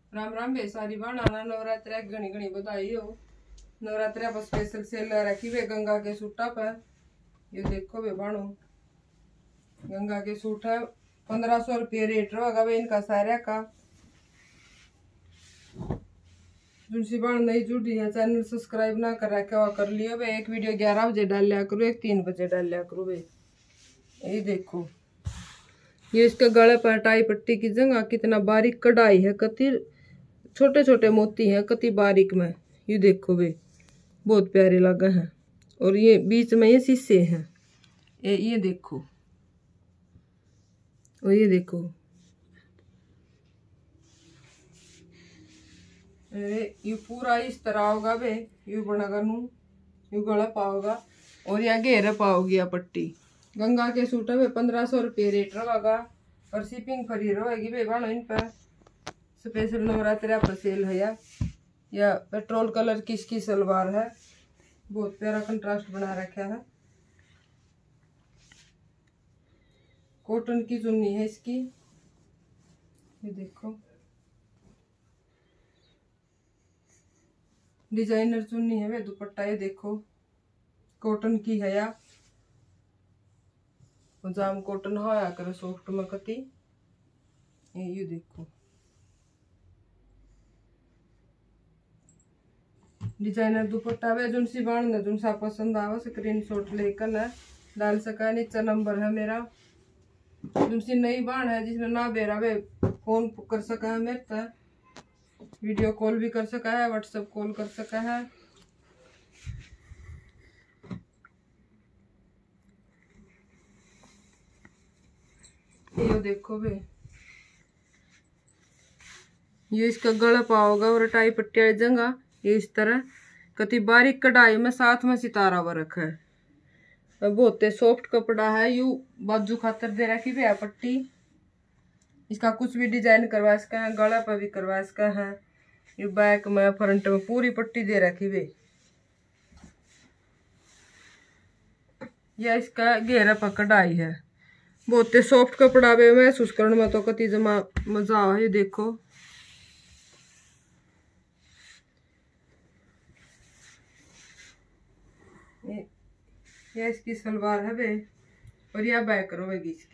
राम राम बे सारी बाना नवरात्रि घनी घनी बधाई हो। नवरात्रि पर स्पेशल सेल रखी वे गंगा के सूटा पर। ये देखो बे बानो गंगा के सूट है 1500 रुपये रेट रहेगा वे इनका सारे का। जिनसी बाण नहीं जुड़ी है चैनल सब्सक्राइब ना कर रखा कर लियो वे। एक वीडियो 11 बजे डाल लिया करो, एक 3 बजे डाल लिया करो वे। ये देखो ये इसके गले पर टाई पट्टी की जगह कितना बारीक कढ़ाई है, कति छोटे छोटे मोती हैं कति बारीक में। ये देखो वे बहुत प्यारे लगे हैं। और ये बीच में ये शीशे हैं। ये देखो और ये देखो ये पूरा इस तरह होगा वे। यू बनागा नू यू गला पाओगा और यहाँ घेरे पाओगी या पट्टी। गंगा के सूट में 1500 रुपये रेट रहेगा और शिपिंग फ्री रहेगी वे बानो। इन पर स्पेशल नवरात्रि पर सेल है या पेट्रोल कलर की इसकी सलवार है। बहुत प्यारा कंट्रास्ट बना रखा है। कॉटन की चुन्नी है इसकी। ये देखो डिजाइनर चुन्नी है वे। दुपट्टा ये देखो कॉटन की है या जाम कॉटन होया करे सॉफ्ट में कति। ये देखो डिजाइनर दुपट्टा वे। जुन सी बाण ने जुन सा पसंद आवा स्क्रीनशॉट लेकर न डाल सका। नीचे नंबर है मेरा। जुन सी नई बाण है जिसमें ना बेरा वे फोन कर सका है मेरे तक, वीडियो कॉल भी कर सका है, व्हाट्सएप कॉल कर सका है। ये देखो वे ये इसका गला पाओगा और टाई पट्टी वाली जगह ये इस तरह कति बारीक कढ़ाई में साथ में सितारा वर्क है। बहुत सॉफ्ट कपड़ा है। यू बाजू खातर दे रखी भी है पट्टी। इसका कुछ भी डिजाइन करवा सका है, गला पर भी करवा सका है। ये बैक में फ्रंट में पूरी पट्टी दे रखी भी। यह इसका घेरा पर कढ़ाई है। बहुत सॉफ्ट कपड़ा भी महसूस करने में तो कति जमा मजा आ। ये देखो ये इसकी सलवार है वे और यह बैक रोएगी इसकी।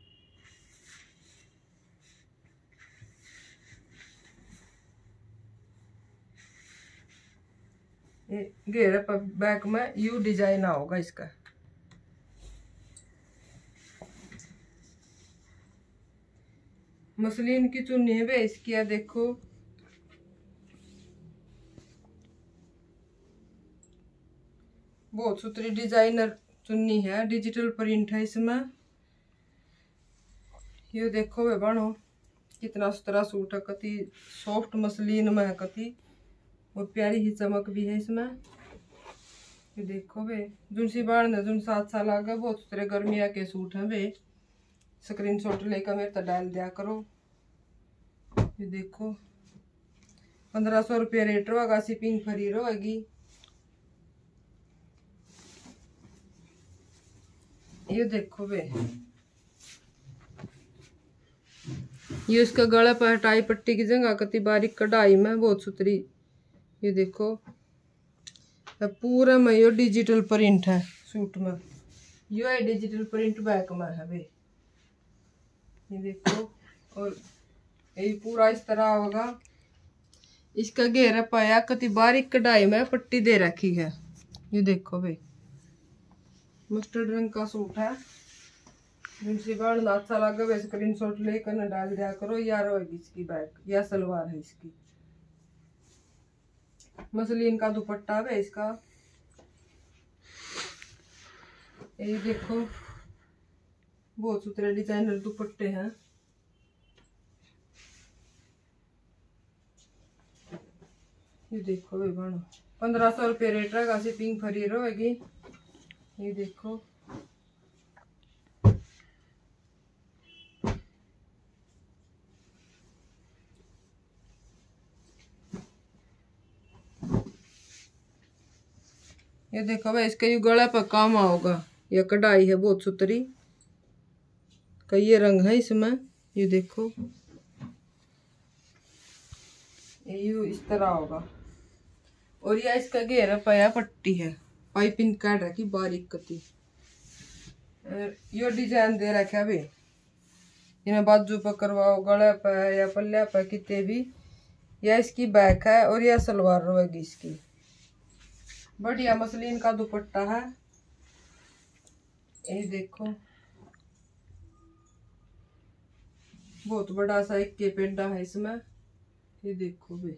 ये घेरे पर बैक में यू डिजाइन होगा इसका। मसलिन की चुन्नी है वे इसकी। है देखो बहुत सुथरी डिजाइनर चुन्नी है। डिजिटल प्रिंट है इसमें। ये देखो वे बानो कितना सुथरा सूट है, कति सॉफ्ट मसलिन में है कति और प्यारी ही चमक भी है इसमें। ये देखो वे जुन सी बाण ने जुन 7 साल आ गए। बहुत सुथरे गर्मिया के सूट हैं वे। स्क्रीनशॉट लेकर मेरे तक डाल दिया करो। ये देखो 1500 रुपये रेट रहेगा, शिपिंग फ्री रहेगी। ये देखो वे ये इसका गला पर टाई पट्टी की जगह कति बारीक कढ़ाई में बहुत सुथरी। ये देखो पूरा में यो डिजिटल प्रिंट है सूट में। यो है डिजिटल प्रिंट बैक में है वे। ये देखो और ये पूरा इस तरह होगा। इसका घेरा पाया कति बारीक कढ़ाई में पट्टी दे रखी है। ये देखो वे मस्टर्ड रंग का सूट है। जिनसी बाण अच्छा लगे वे स्क्रीनशॉट लेकर न डाल दिया करो। या रहेगी इसकी बैक या सलवार है इसकी। मसलिन का दुपट्टा है इसका। ये देखो बहुत सुथरे डिजाइनर दुपट्टे हैं। ये देखो वे बानो 1500 रुपये रेट रहेगा, शिपिंग फ्री रहेगी। ये देखो ये देखो भाई इसका ये गला पर काम आओगा। यह कढ़ाई है बहुत सुथरी, कई रंग है इसमें। ये देखो ये इस तरह होगा। और यह इसका घेरा पाया पट्टी है, पाइपिंग काट रखी बारीक कती। यो डिजाइन दे रखा भी, इन्हें बाजू पर करवाओ, गले पे या पल्ले पे कितने भी। यह इसकी बैक है और यह सलवार रहेगी इसकी। बढ़िया मसलिन का दुपट्टा है। ये देखो बहुत बड़ा सा एक के पेंडा है इसमें। ये देखो भाई,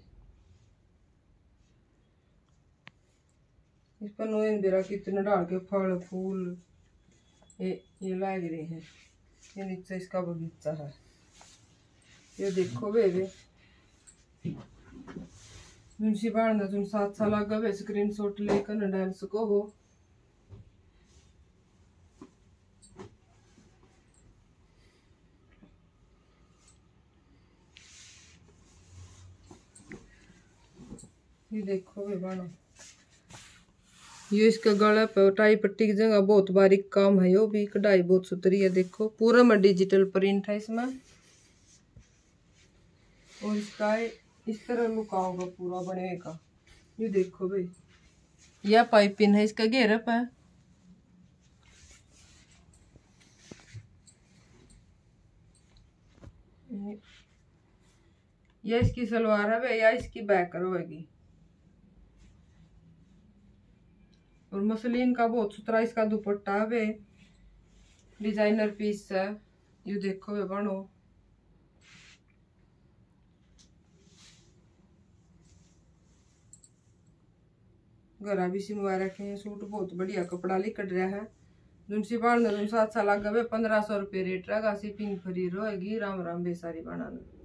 इस पर नोइन बेरा कितने डाल के फल फूल ये लग रहे हैं। ये नीचे इसका बगीचा है। ये देखो बेबे, मुंशी बाढ़ तुम 7 साल आगे स्क्रीनशॉट लेकर न डाल सको हो। ये देखो बे बाणो, ये इसका गला पे टाई पट्टी की जगह बहुत बारीक काम है। यो भी कढ़ाई बहुत सुथरी है। देखो पूरा में डिजिटल प्रिंट है इसमें। और इसका इस तरह लुक होगा पूरा बनेगा। ये देखो भाई, यह पाइपिंग है, इसका घेरप है। यह इसकी सलवार है भाई, या इसकी बैक रहेगी। और मसलिन का बहुत सुथरा इसका दुपट्टा है वे, डिजाइनर पीस है। ये देखो वे बनो, गला भी सिमवा रखे हैं। सूट बहुत बढ़िया कपड़ा लिकट रहा है। जुनसी बाढ़ 7 साल आगे 1500 रुपये रेट रहेगा। शिपिंग फ्री रहेगी। राम राम बेसारी बनाना।